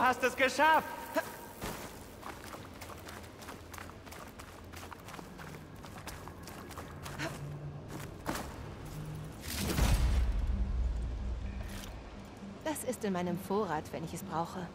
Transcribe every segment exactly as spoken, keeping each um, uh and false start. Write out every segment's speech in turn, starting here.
hast es geschafft! Das ist in meinem Vorrat, wenn ich es brauche.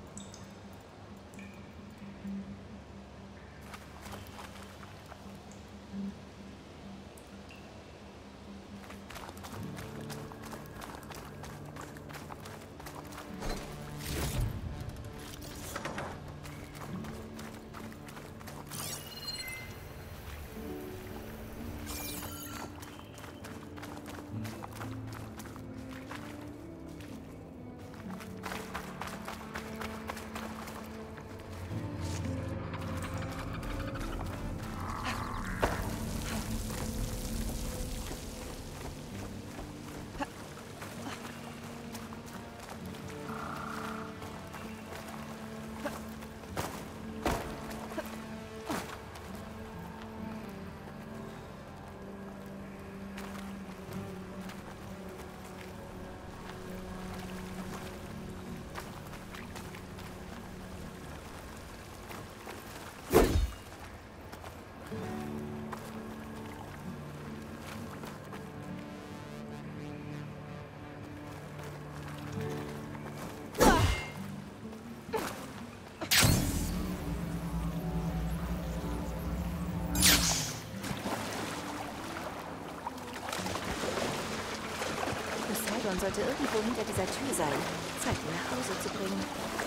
Poseidon sollte irgendwo hinter dieser Tür sein. Zeit, ihn nach Hause zu bringen.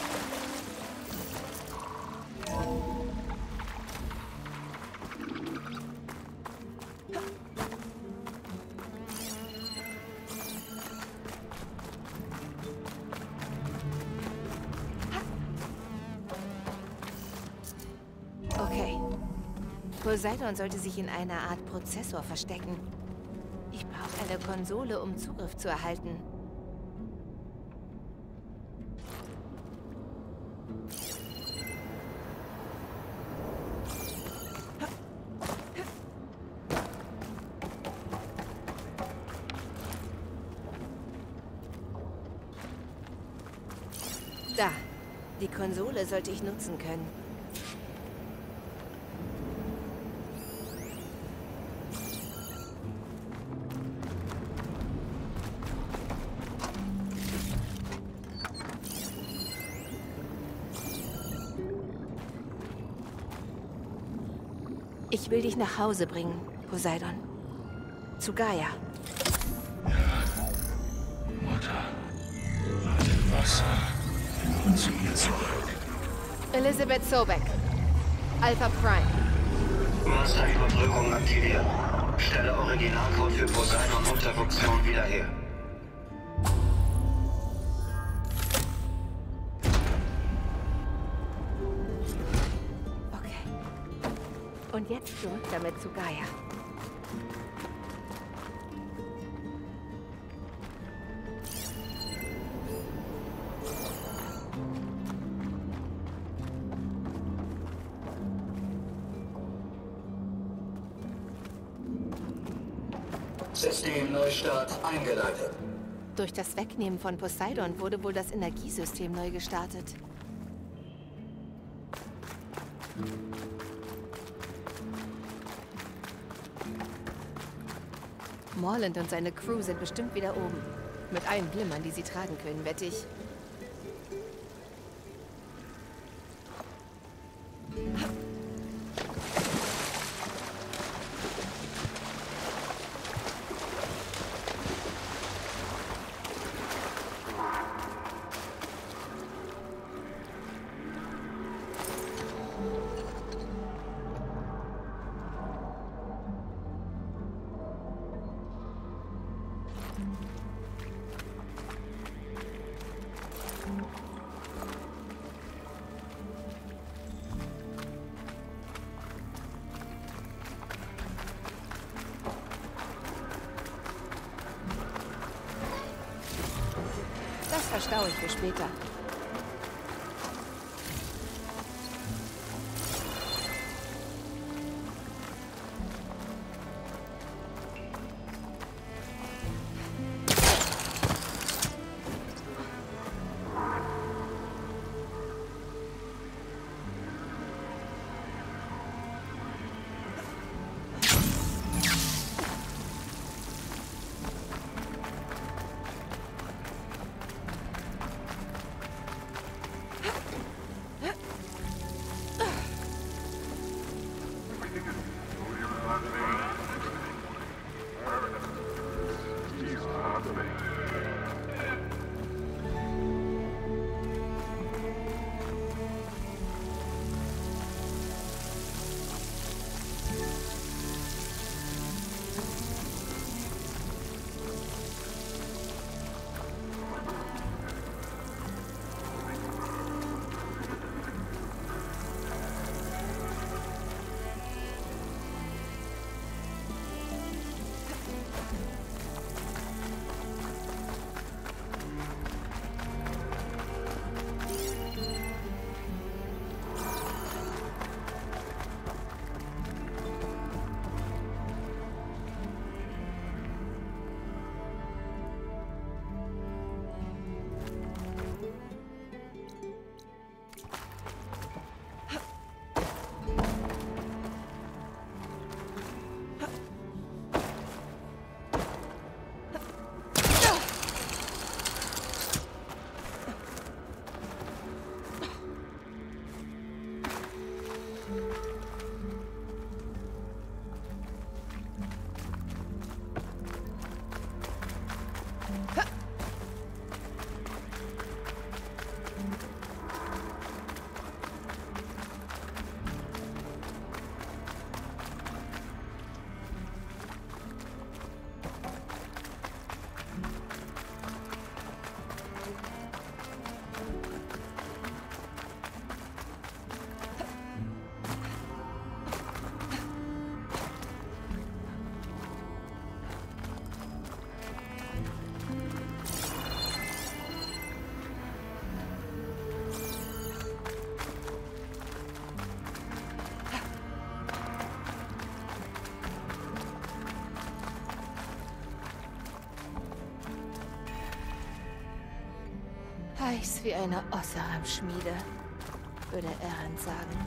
Okay. Poseidon sollte sich in einer Art Prozessor verstecken. Ich brauche eine Konsole, um Zugriff zu erhalten. Da. Die Konsole sollte ich nutzen können. Ich will dich nach Hause bringen, Poseidon. Zu Gaia. Mutter. Nach dem Wasser. Und zu ihr zurück. Elizabeth Sobek. Alpha Prime. Masterüberbrückung aktiviert. Stelle Originalcode für Poseidon Unterfunktion wieder her. Und jetzt zurück damit zu Gaia. Systemneustart eingeleitet. Durch das Wegnehmen von Poseidon wurde wohl das Energiesystem neu gestartet. Morland und seine Crew sind bestimmt wieder oben. Mit allen Glimmern, die sie tragen können, wette ich. Das verstaue ich für später. Weiß wie eine Osseram-Schmiede, würde Erend sagen.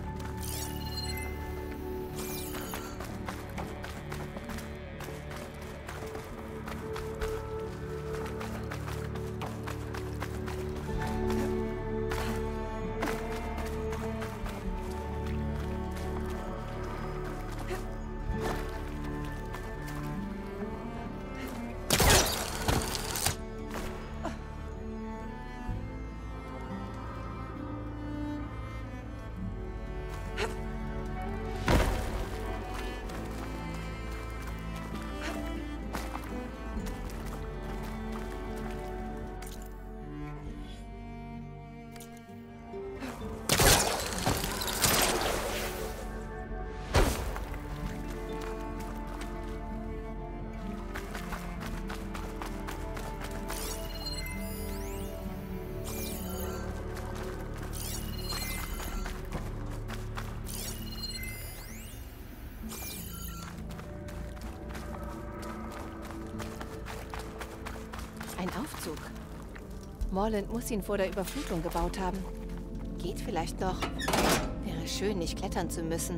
Ein Aufzug. Morland muss ihn vor der Überflutung gebaut haben. Geht vielleicht noch. Wäre schön, nicht klettern zu müssen.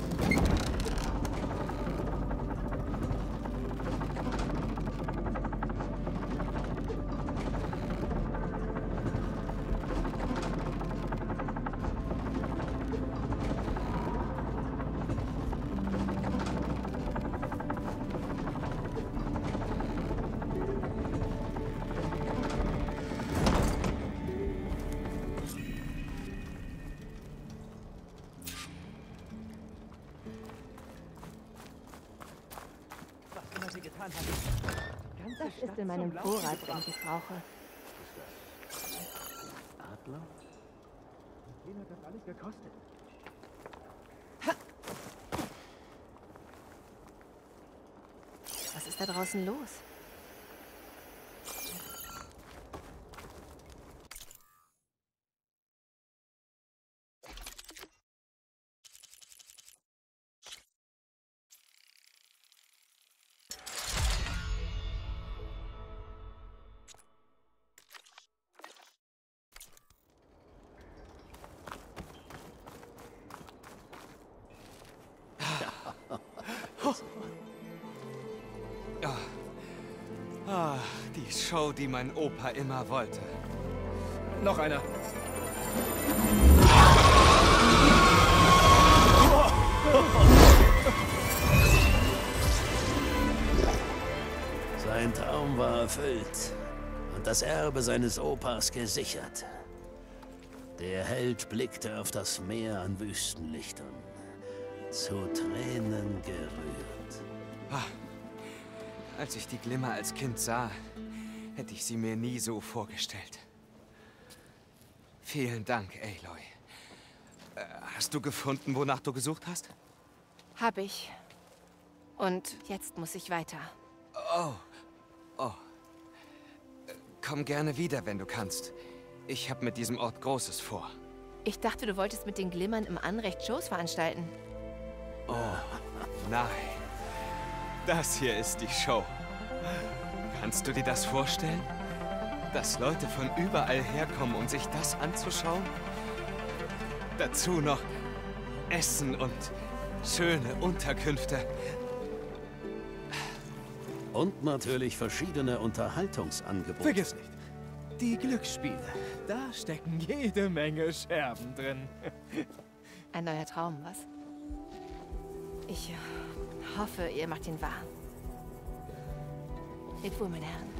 Das ist in meinem Vorrat, wenn ich es brauche. Adler? Wen hat das alles gekostet? Was ist da draußen los? Ah, die Show, die mein Opa immer wollte. Noch einer. Sein Traum war erfüllt und das Erbe seines Opas gesichert. Der Held blickte auf das Meer an Wüstenlichtern, zu Tränen gerührt. Ah, als ich die Glimmer als Kind sah, hätte ich sie mir nie so vorgestellt. Vielen Dank, Aloy. Äh, hast du gefunden, wonach du gesucht hast? Hab ich. Und jetzt muss ich weiter. Oh, oh. Äh, Komm gerne wieder, wenn du kannst. Ich habe mit diesem Ort Großes vor. Ich dachte, du wolltest mit den Glimmern im Anrecht Shows veranstalten. Oh, nein. Das hier ist die Show. Kannst du dir das vorstellen? Dass Leute von überall herkommen, um sich das anzuschauen? Dazu noch Essen und schöne Unterkünfte. Und natürlich verschiedene Unterhaltungsangebote. Vergiss nicht, die Glücksspiele. Da stecken jede Menge Scherben drin. Ein neuer Traum, was? Ich äh, hoffe, ihr macht ihn wahr. Lebt wohl, meine Herren.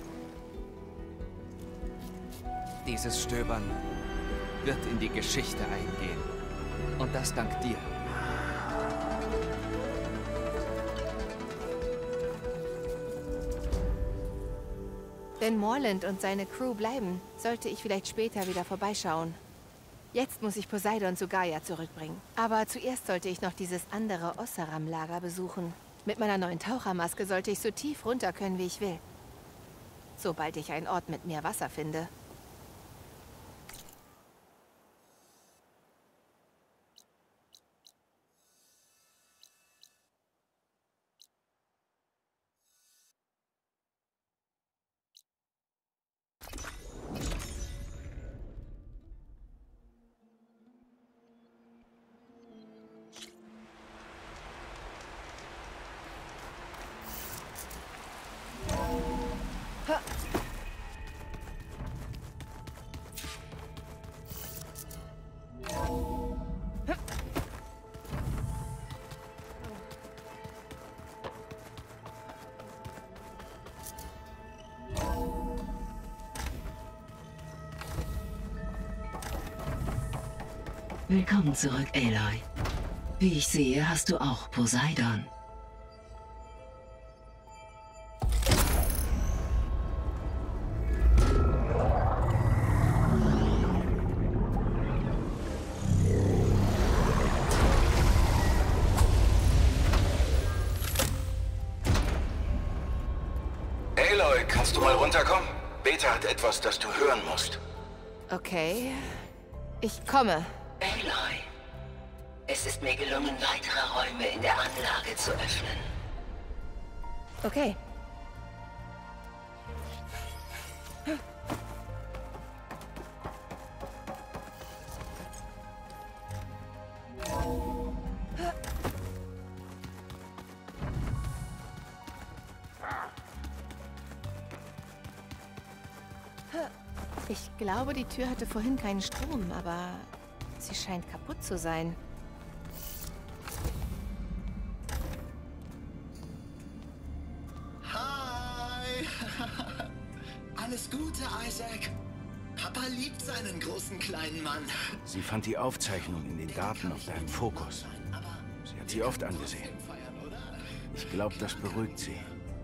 Dieses Stöbern wird in die Geschichte eingehen. Und das dank dir. Wenn Morland und seine Crew bleiben, sollte ich vielleicht später wieder vorbeischauen. Jetzt muss ich Poseidon zu Gaia zurückbringen. Aber zuerst sollte ich noch dieses andere Osseram-Lager besuchen. Mit meiner neuen Tauchermaske sollte ich so tief runter können, wie ich will. Sobald ich einen Ort mit mehr Wasser finde. Willkommen zurück, Aloy. Wie ich sehe, hast du auch Poseidon. Aloy, kannst du mal runterkommen? Beta hat etwas, das du hören musst. Okay. Ich komme. Aloy, es ist mir gelungen, weitere Räume in der Anlage zu öffnen. Okay. Ich glaube, die Tür hatte vorhin keinen Strom, aber sie scheint kaputt zu sein. Hi! Alles Gute, Isaac. Papa liebt seinen großen kleinen Mann. Sie fand die Aufzeichnung in den Daten auf deinem Fokus. Sie hat sie oft angesehen. Ich glaube, das beruhigt sie.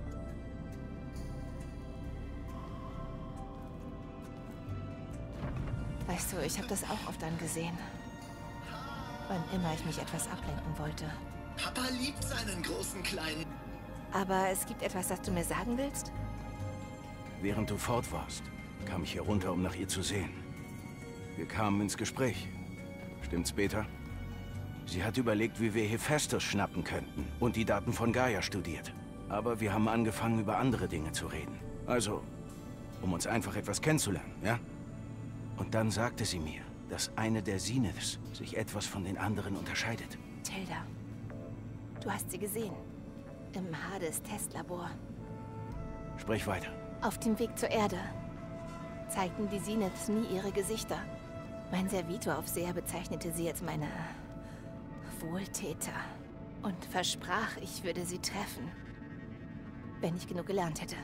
Weißt du, ich habe das auch oft angesehen. Wann immer ich mich etwas ablenken wollte. Papa liebt seinen großen kleinen... Aber es gibt etwas, das du mir sagen willst? Während du fort warst, kam ich hier runter, um nach ihr zu sehen. Wir kamen ins Gespräch. Stimmt's, Beta? Sie hat überlegt, wie wir Hephaestus schnappen könnten und die Daten von Gaia studiert. Aber wir haben angefangen, über andere Dinge zu reden. Also, um uns einfach etwas kennenzulernen, ja? Und dann sagte sie mir, dass eine der Zeniths sich etwas von den anderen unterscheidet. Tilda, du hast sie gesehen. Im Hades-Testlabor. Sprich weiter. Auf dem Weg zur Erde zeigten die Zeniths nie ihre Gesichter. Mein Servitoraufseher bezeichnete sie als meine Wohltäter und versprach, ich würde sie treffen, wenn ich genug gelernt hätte.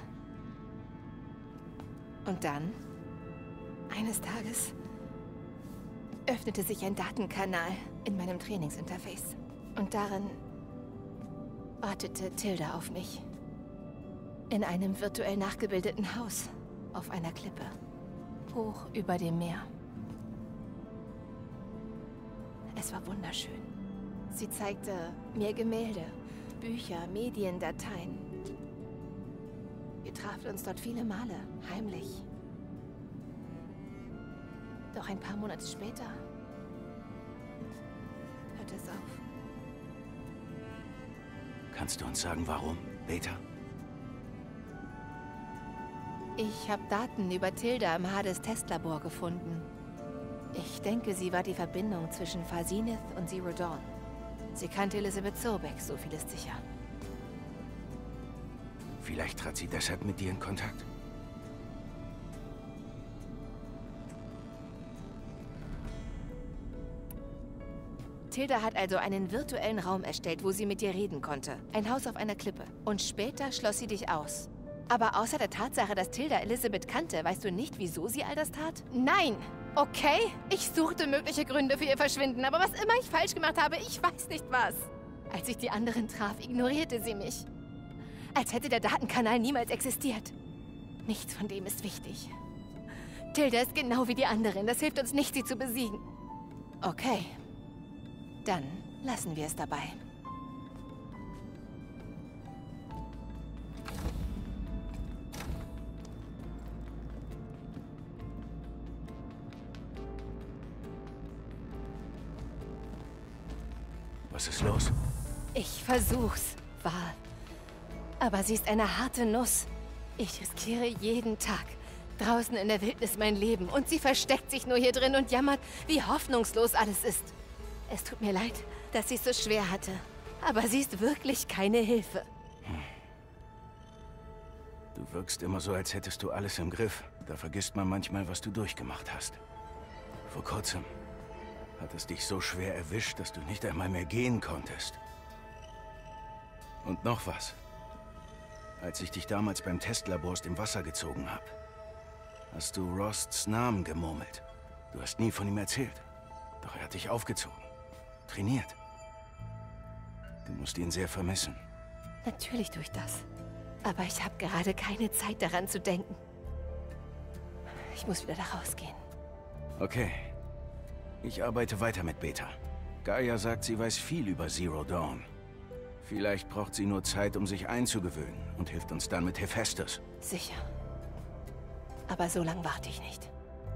Und dann, eines Tages, öffnete sich ein Datenkanal in meinem Trainingsinterface. Und darin wartete Tilda auf mich. In einem virtuell nachgebildeten Haus auf einer Klippe, hoch über dem Meer. Es war wunderschön. Sie zeigte mir Gemälde, Bücher, Medien, Dateien. Wir trafen uns dort viele Male, heimlich. Doch ein paar Monate später hörte es auf. Kannst du uns sagen, warum, Beta? Ich habe Daten über Tilda im Hades-Testlabor gefunden. Ich denke, sie war die Verbindung zwischen Phar-Zenith und Zero Dawn. Sie kannte Elisabeth Sobeck, so viel ist sicher. Vielleicht trat sie deshalb mit dir in Kontakt? Tilda hat also einen virtuellen Raum erstellt, wo sie mit dir reden konnte. Ein Haus auf einer Klippe. Und später schloss sie dich aus. Aber außer der Tatsache, dass Tilda Elisabeth kannte, weißt du nicht, wieso sie all das tat? Nein! Okay? Ich suchte mögliche Gründe für ihr Verschwinden, aber was immer ich falsch gemacht habe, ich weiß nicht was. Als ich die anderen traf, ignorierte sie mich. Als hätte der Datenkanal niemals existiert. Nichts von dem ist wichtig. Tilda ist genau wie die anderen. Das hilft uns nicht, sie zu besiegen. Okay. Dann lassen wir es dabei. Was ist los? Ich versuch's, Wahl. Aber sie ist eine harte Nuss. Ich riskiere jeden Tag draußen in der Wildnis mein Leben und sie versteckt sich nur hier drin und jammert, wie hoffnungslos alles ist. Es tut mir leid, dass sie es so schwer hatte. Aber sie ist wirklich keine Hilfe. Hm. Du wirkst immer so, als hättest du alles im Griff. Da vergisst man manchmal, was du durchgemacht hast. Vor kurzem hat es dich so schwer erwischt, dass du nicht einmal mehr gehen konntest. Und noch was. Als ich dich damals beim Testlabor aus dem Wasser gezogen habe, hast du Rosts Namen gemurmelt. Du hast nie von ihm erzählt. Doch er hat dich aufgezogen. Trainiert. Du musst ihn sehr vermissen. Natürlich tue ich das. Aber ich habe gerade keine Zeit daran zu denken. Ich muss wieder da rausgehen. Okay. Ich arbeite weiter mit Beta. Gaia sagt, sie weiß viel über Zero Dawn. Vielleicht braucht sie nur Zeit, um sich einzugewöhnen und hilft uns dann mit Hephaestus. Sicher. Aber so lange warte ich nicht.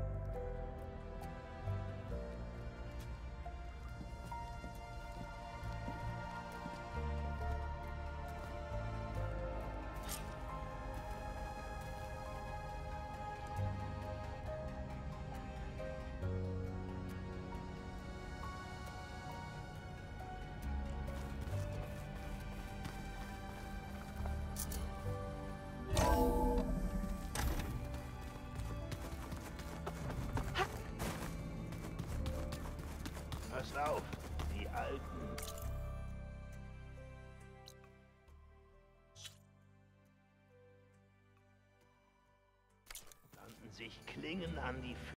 Pass auf, die Alten. Banden sich Klingen an die